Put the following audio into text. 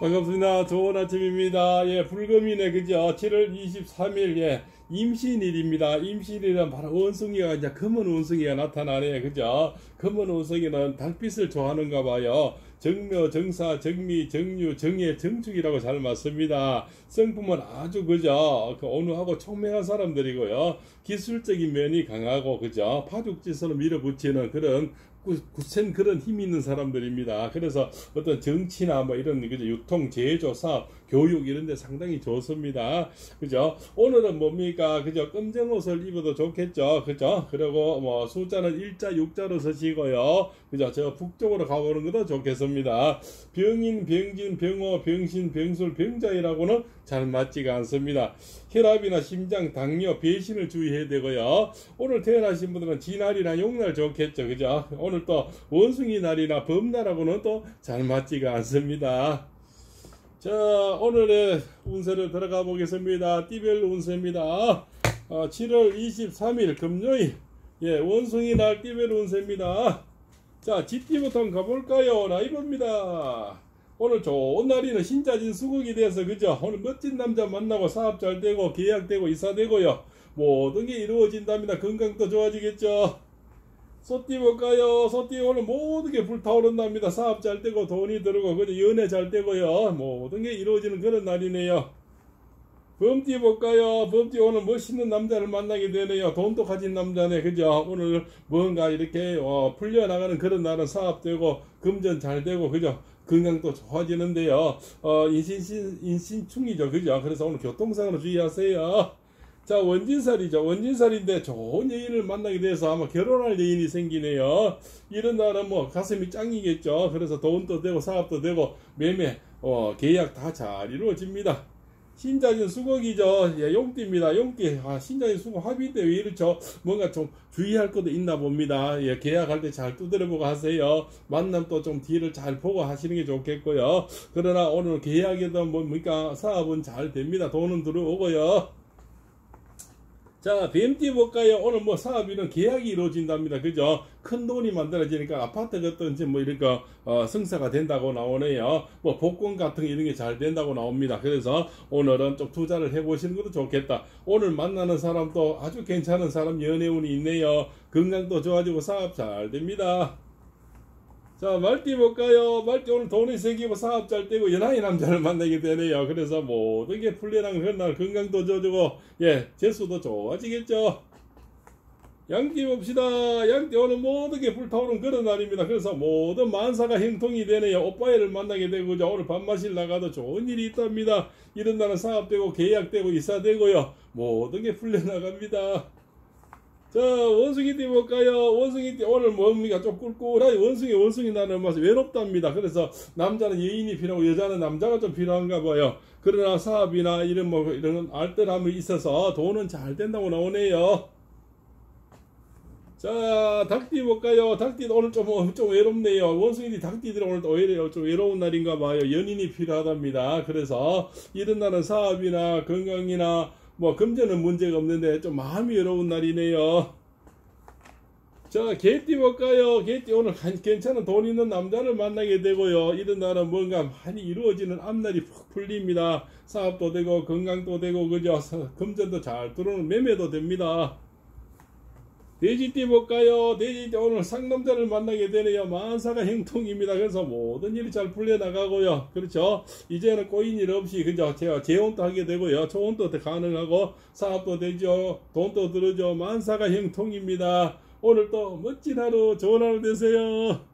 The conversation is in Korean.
반갑습니다. 좋은 아침입니다. 예, 불금이네, 그죠? 7월 23일, 예, 임신일입니다. 임신일은 바로 원숭이가, 이제 검은 원숭이가 나타나네, 그죠? 검은 원숭이는 달빛을 좋아하는가 봐요. 정묘, 정사, 정미, 정유, 정예, 정축이라고 잘 맞습니다. 성품은 아주, 그죠? 온유하고 총명한 사람들이고요. 기술적인 면이 강하고, 그죠? 파죽지서로 밀어붙이는 그런 굳센 그런 힘이 있는 사람들입니다. 그래서 어떤 정치나 뭐 이런 그죠, 유통, 제조, 사업, 교육 이런 데 상당히 좋습니다. 그죠? 오늘은 뭡니까? 그죠? 검정 옷을 입어도 좋겠죠. 그죠? 그리고 뭐 숫자는 1자, 6자로 서시고요. 그죠? 저 북쪽으로 가보는 것도 좋겠습니다. 병인, 병진, 병호, 병신, 병술, 병자이라고는 잘 맞지가 않습니다. 혈압이나 심장, 당뇨, 배신을 주의해야 되고요. 오늘 태어나신 분들은 지날이나 용날 좋겠죠. 그죠? 오늘 또 원숭이 날이나 범날하고는 또 잘 맞지가 않습니다. 자, 오늘의 운세를 들어가 보겠습니다. 띠별 운세입니다. 7월 23일 금요일, 예, 원숭이 날 띠별 운세입니다. 자, 쥐띠부터 한번 가볼까요? 나이봅니다. 오늘 좋은 날이는 신자진 수국이 돼서, 그죠? 오늘 멋진 남자 만나고 사업 잘 되고 계약되고 이사되고요. 모든 게 이루어진답니다. 건강도 좋아지겠죠? 소띠 볼까요? 소띠 오늘 모든 게 불타오른답니다. 사업 잘 되고 돈이 들어오고, 그죠? 연애 잘 되고요. 모든 게 이루어지는 그런 날이네요. 범띠 볼까요? 범띠 오늘 멋있는 남자를 만나게 되네요. 돈도 가진 남자네, 그죠? 오늘 뭔가 이렇게 풀려나가는 그런 날은 사업되고 금전 잘 되고, 그죠? 건강도 좋아지는데요. 인신충이죠, 그죠? 그래서 오늘 교통상으로 주의하세요. 자, 원진살이죠. 원진살인데 좋은 여인을 만나게 돼서 아마 결혼할 여인이 생기네요. 이런 날은 뭐 가슴이 짱이겠죠. 그래서 돈도 되고 사업도 되고 매매, 계약 다 잘 이루어집니다. 신자진 수국이죠. 예, 용띠입니다. 용띠. 신자진 수국 합의인데 왜 이렇죠? 뭔가 좀 주의할 것도 있나 봅니다. 예, 계약할 때 잘 두드려보고 하세요. 만남도 좀 뒤를 잘 보고 하시는 게 좋겠고요. 그러나 오늘 계약에도 뭡니까? 사업은 잘 됩니다. 돈은 들어오고요. 자, 뱀띠 볼까요? 오늘 뭐 사업이는 계약이 이루어진답니다. 그죠? 큰 돈이 만들어지니까 아파트 같든지 뭐 이러니까 승사가 된다고 나오네요. 뭐 복권 같은 이런 게 잘 된다고 나옵니다. 그래서 오늘은 좀 투자를 해보시는 것도 좋겠다. 오늘 만나는 사람도 아주 괜찮은 사람 연애운이 있네요. 건강도 좋아지고 사업 잘 됩니다. 자, 말띠 볼까요? 말띠 오늘 돈이 생기고 사업 잘 되고 연하의 남자를 만나게 되네요. 그래서 모든 게 풀려나는 그런 날 건강도 좋아지고, 예, 재수도 좋아지겠죠. 양띠 봅시다. 양띠 오늘 모든 게 불타오른 그런 날입니다. 그래서 모든 만사가 형통이 되네요. 오빠애를 만나게 되고, 오늘 밥 마실 나가도 좋은 일이 있답니다. 이런 날은 사업되고 계약되고 이사되고요. 모든 게 풀려나갑니다. 자, 원숭이띠 볼까요? 원숭이띠 오늘 뭡니까? 좀 꿀꿀하게 원숭이 나는 맛이 외롭답니다. 그래서 남자는 여인이 필요하고 여자는 남자가 좀 필요한가 봐요. 그러나 사업이나 이런 이런 알뜰함이 있어서 돈은 잘 된다고 나오네요. 자, 닭띠 볼까요? 닭띠도 오늘 좀 외롭네요. 원숭이띠 닭띠들은 오늘 오히려 좀 외로운 날인가 봐요. 연인이 필요하답니다. 그래서 이런 날은 사업이나 건강이나 뭐 금전은 문제가 없는데 좀 마음이 외로운 날이네요. 자, 개띠 볼까요? 개띠 오늘 괜찮은 돈 있는 남자를 만나게 되고요. 이런 날은 뭔가 많이 이루어지는 앞날이 푹 풀립니다. 사업도 되고 건강도 되고, 그죠? 금전도 잘 들어오는 매매도 됩니다. 돼지띠 볼까요? 돼지띠 오늘 상남자를 만나게 되네요. 만사가 형통입니다. 그래서 모든 일이 잘 풀려나가고요. 그렇죠? 이제는 꼬인 일 없이, 그죠? 재혼도 하게 되고요. 초혼도 가능하고 사업도 되죠. 돈도 들어죠. 만사가 형통입니다. 오늘 또 멋진 하루, 좋은 하루 되세요.